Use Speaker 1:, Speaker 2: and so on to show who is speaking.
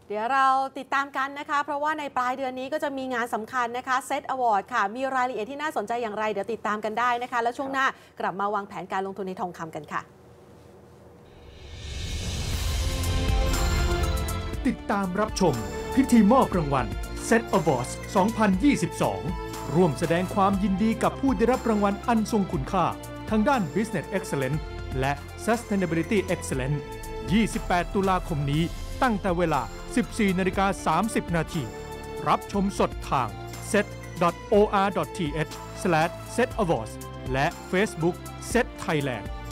Speaker 1: เดี๋ยวเราติดตามกันนะคะเพราะว่าในปลายเดือนนี้ก็จะมีงานสำคัญนะคะเซตอวอร์ดค่ะมีรายละเอียดที่น่าสนใจอย่างไรเดี๋ยวติดตามกันได้นะคะแล้วช่วงหน้ากลับมาวางแผนการลงทุนในทองคำกันค่ะ
Speaker 2: ติดตามรับชมพิธีมอบรางวัล Set Awards 2022 ร่วมแสดงความยินดีกับผู้ได้รับรางวัลอันทรงคุณค่าทางด้าน Business Excellence และ Sustainability Excellence 28 ตุลาคมนี้ตั้งแต่เวลา 14:30 น.รับชมสดทาง set.or.th/setawards และ Facebook Set Thailand